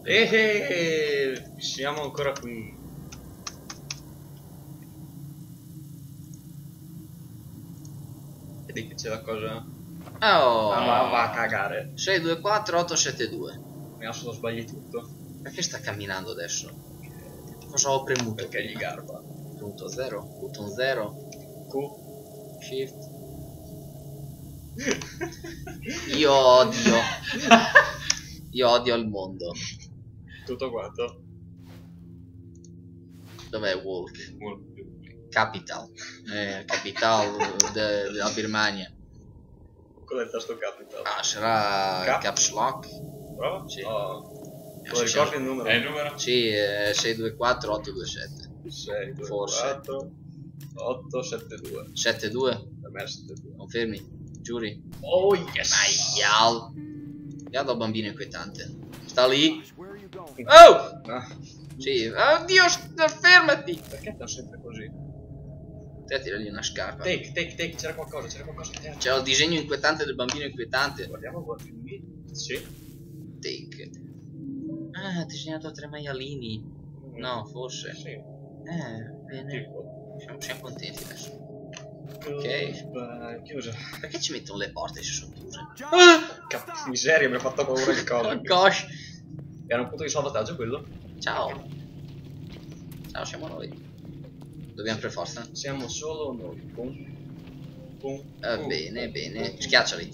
Siamo ancora qui. Vedi che c'è la cosa? Oh, Va a cagare. 6, 2, 4, 8, 7, 2. Mi ha solo sbagli tutto. Perché sta camminando adesso? Cosa ho premuto? Perché gli garba. Punto 0, button 0, Q. shift. Io odio. Io odio il mondo. Tutto quanto. Dov'è Walk? Molto più. Capital. Capital della Birmania. Qual è il tasto capital? Ah, sarà Cap? Caps Lock? Bravo? Sì. Oh. Sì, Lo ricordi il numero? È il numero? Sì, 624 827. 6, 2, Forse. 4, 8, 7, 2. 72. Per me è 7, 2. Confermi? Giuri? Oh yes! Maial. Guarda il bambino inquietante. Sta lì. Where are you going? Oh! Ah, Sì. Oddio, fermati! perché sono sempre così? Te tiragli una scarpa. Take, c'era qualcosa. C'è il disegno inquietante del bambino inquietante. Guardiamo qui. Sì. Take. Ah, ha disegnato 3 maialini. No, forse. Sì. Bene. Tipo. Siamo contenti adesso. Ok. Chiusa. Perché ci mettono le porte se sono chiuse? Cazzo miseria, mi ha fatto paura il coso. Oh gosh. Era un punto di salvataggio quello? Ciao. Ciao, siamo noi. Dobbiamo per forza. Siamo solo noi. Pum. Pum. Bene, bene. Schiacciali.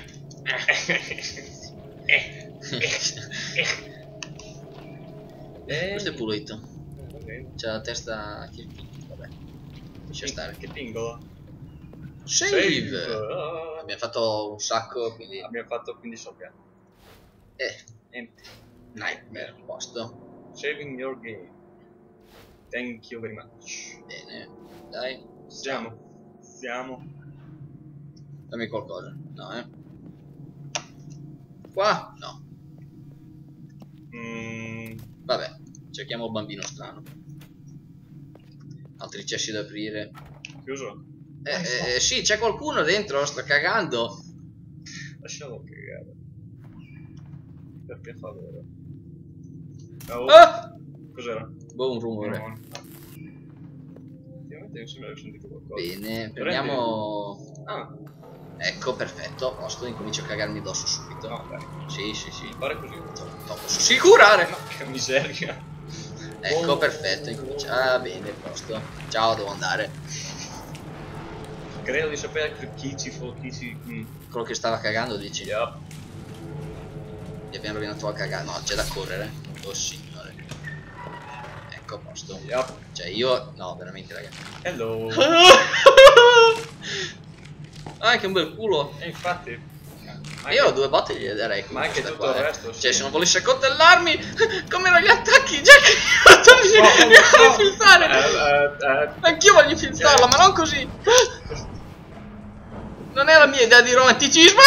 Questo è pulito. C'è la testa che... Vabbè. Lascia stare. Che pingola. Save! Ah. Abbiamo fatto un sacco, quindi... Abbiamo fatto 15 sopra. Empty. Nightmare. Posto. Saving your game. Thank you very much. Bene. Dai. Siamo. Dammi qualcosa. No, Qua? No. Vabbè. Cerchiamo il bambino strano. Altri cessi da aprire. Chiuso? Sì, c'è qualcuno dentro, sto cagando. Lasciamo cagare. Per favore. Oh. Ah! Cos'era? Boh, un rumore. No. Effettivamente mi sembra di aver sentito qualcosa. Bene, prendiamo... Ah, Ecco, perfetto, a posto, incomincio a cagarmi addosso subito. no, dai. Sì. Fare così. Lo posso assicurare! No, che miseria. Ecco, perfetto, incomincio... Ah, bene, posto. Ciao, devo andare. Credo di sapere chi ci Quello che stava cagando, dici? Yup. Gli abbiamo rovinato la cagata. No, c'è da correre. Oh, signore. Ecco, a posto. Yup. Cioè, io... No, veramente, raga. Hello. Ah, che un bel culo. E infatti. Io 2 botte gliele darei. Ma anche questa tutto qua, il resto, sì. Cioè, se non volesse coltellarmi, come erano gli attacchi? Jack, mi voglio infilzare. Anch'io voglio infilzarla, ma non così. Non è la mia idea di romanticismo.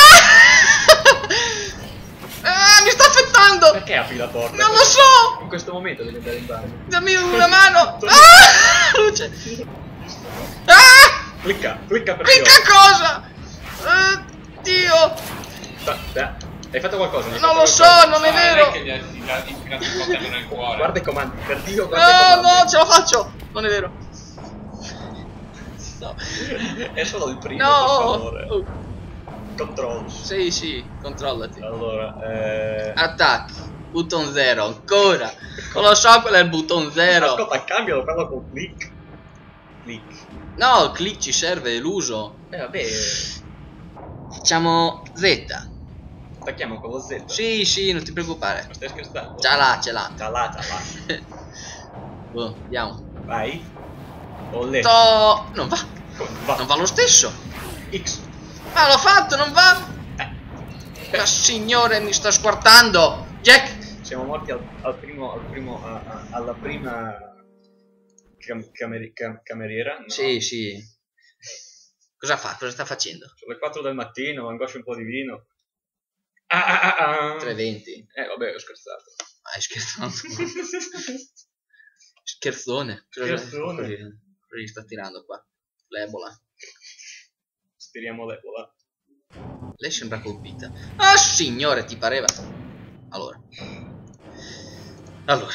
Ah, mi sta affettando. Perché apri la porta? Non lo so. In questo momento devi andare in bagno. Dammi una mano. Ah, luce. Ah, Clicca per clicca cosa? Dio. Hai fatto qualcosa? Non lo so, non è vero. che gli ha infilato il coltello nel cuore. Guarda i comandi, per Dio, guarda i No, comandi. no, ce la faccio. Non è vero. No. È solo il primo, No. per favore. Control. Sì, controllati. Allora, Attack. Button 0, ancora. Non lo so qual è il button 0. ascolta, cambialo, quello con click. Click. No, il click ci serve, l'uso. Vabbè, Facciamo Z. attacchiamo con lo Z. Sì, non ti preoccupare. Ma stai scherzando? Ce l'ha. Ce l'ha. Boh, andiamo. Vai. Ho letto. Non va. Va. Non va lo stesso. X. Ma l'ho fatto, non va. Ma signore, mi sta squartando. Jack. Siamo morti alla prima cameriera. No? Sì. Cosa fa? Cosa sta facendo? Sono le 4 del mattino, angoscia un po' di vino. 3:20. Vabbè, ho scherzato. Hai scherzato? Scherzone. Scherzone. Cosa gli sta tirando qua? L'ebola. Speriamo l'ebola. Lei sembra colpita. Ah, signore, ti pareva? Allora. Allora.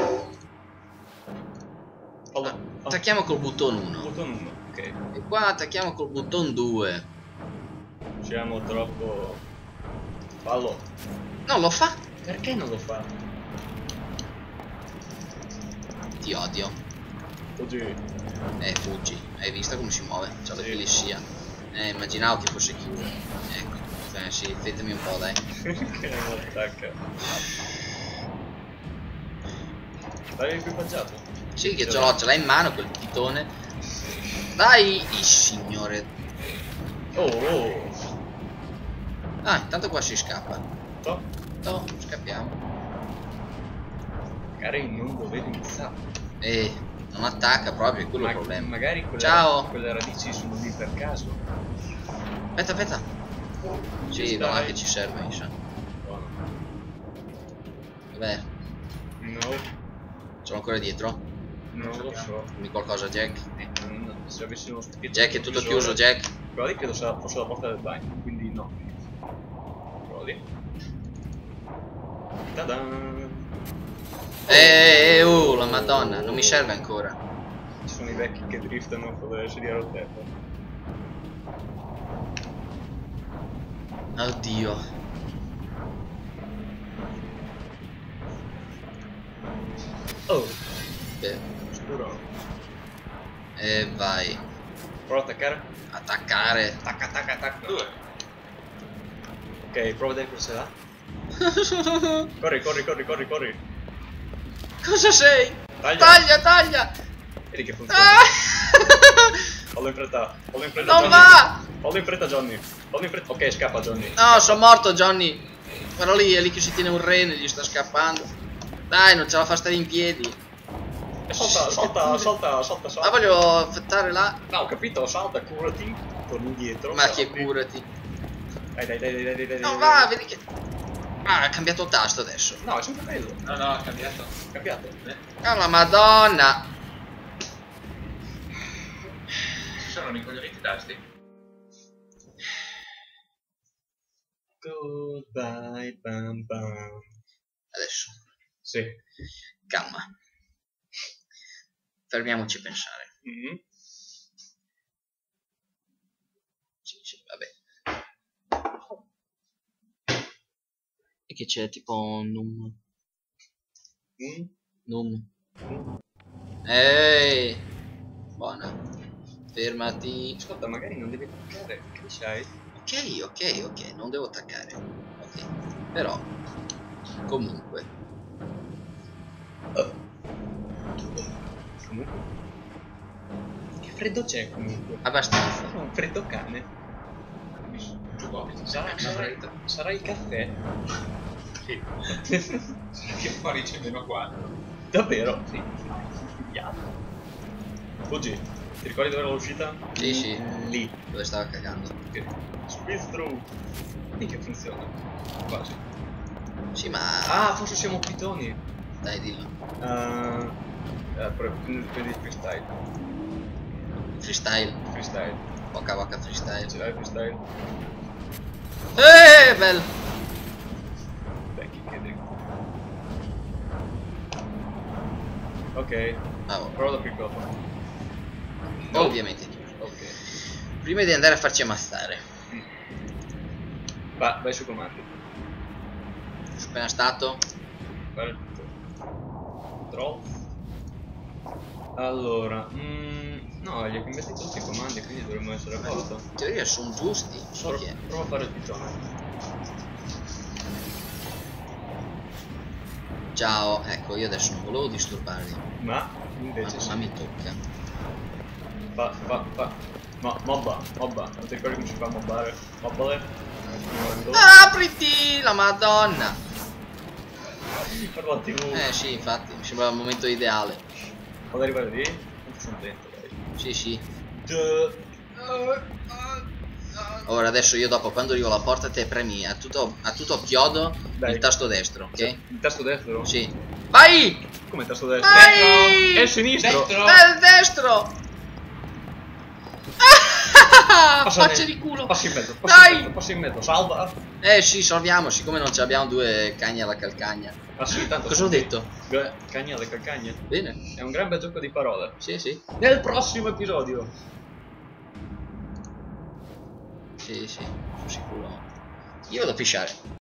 Attacchiamo col button 1. Button 1, ok. E qua attacchiamo col button 2. Siamo troppo... Fallo. Non lo fa? Perché non lo fa? Ti odio. Fuggi. Fuggi. Hai visto come si muove? C'ha Sì. l'epilessia. Immaginavo che fosse chiuso. Ecco. Sì, fettami un po', dai. Che non attacca. L'hai equipaggiato? Sì, che ce l'ha in mano quel pitone. Dai, il signore. Oh. Ah, intanto qua si scappa. Top. No, scappiamo. Magari non dovevi iniziare. Non attacca proprio, è quello il problema. Magari quelle radici sono lì per caso. Aspetta. Sì, va che ci serve, mi sa. Buono. Vabbè, No, sono ancora dietro. non lo so. Dimmi qualcosa, Jack. Se avessi uno specchietto. Jack, è tutto chiuso, Jack. Quello lì credo fosse la porta del bagno, quindi no. Quello lì. Ta-da! La madonna, non mi serve ancora. Ci sono i vecchi che driftano con le sedie a rotelle. Oddio. Oh, Beh, scuro. vai. Prova ad attaccare. Attaccare. Attacca. Ok, prova a vedere cosa là. Corri. Cosa sei? Taglia. Taglia. Vedi che funziona. Fallo in fretta. Non Johnny. va. Fallo in fretta, Johnny. Ok, scappa, Johnny. No, sono morto, Johnny. Quello lì è lì che si tiene un rene, gli sta scappando. Dai, non ce la fa stare in piedi. Salta. Ma voglio affettare là. No, ho capito, salta, curati. Torni indietro. Ma salti. che curati. Dai. Non va, vedi che... Ah, ha cambiato tasto adesso. No, è sempre quello. No, ha cambiato. Cambiato. Oh la madonna. Ci sono incoglioniti i tasti? Goodbye, bam. Adesso, Sì. calma. Fermiamoci a pensare. Sì, vabbè. E che c'è tipo un num. Ehi, buona. Fermati. Ascolta, magari non devi attaccare. Che c'hai? Ok, non devo attaccare. Ok, però comunque. Che freddo c'è comunque? Abbastanza. Un freddo cane. Sarà il caffè? Sì. Che fuori c'è -4. Davvero? Sì. Fuggi. Ti ricordi dove era l'uscita? Sì. Lì. Dove stava cagando? Ok. Squeeze through. Lì che funziona. Quasi. Sì, ma... Ah, forse siamo pitoni. Dai, dillo. Prendi freestyle. Freestyle. Waka freestyle. Ce l'hai freestyle? Bello. Vecchi che drift. Ok. Prova da piccolo. Ovviamente. Ok. Prima di andare a farci ammazzare. Vai su comandi. Sono appena stato. Fare tutto. Control. Allora, no, gli ho cambiati tutti i comandi, quindi dovremmo essere a posto. In teoria sono giusti. So chi è. Prova a fare il pitone. Ciao, ecco, io adesso non volevo disturbarvi. Ma invece Ma mi tocca. Fa. Mobba. Non ti ricordi come si fa a mobbare? Mobbale? Apriti, la madonna. Per la TV. Sì, infatti, mi sembra il momento ideale. Quando arrivare lì, non sono dentro, dai. Sì. Ora adesso io dopo quando arrivo alla porta te premi a tutto chiodo il tasto destro, ok? Il tasto destro? Sì. Vai! Come il tasto destro? Vai! È il sinistro! Destro! È il destro! Ah, Passa faccia di culo. Passi in mezzo, Dai. passi in mezzo, salva. Sì, salviamo, siccome non ci abbiamo due cagni alla calcagna. Ah sì, tanto Cosa ho detto? Cagna alle calcagne. Bene. È un gran bel gioco di parole. Sì, sì. Nel prossimo episodio. Sì, sì, sono sicuro. Io vado a pisciare.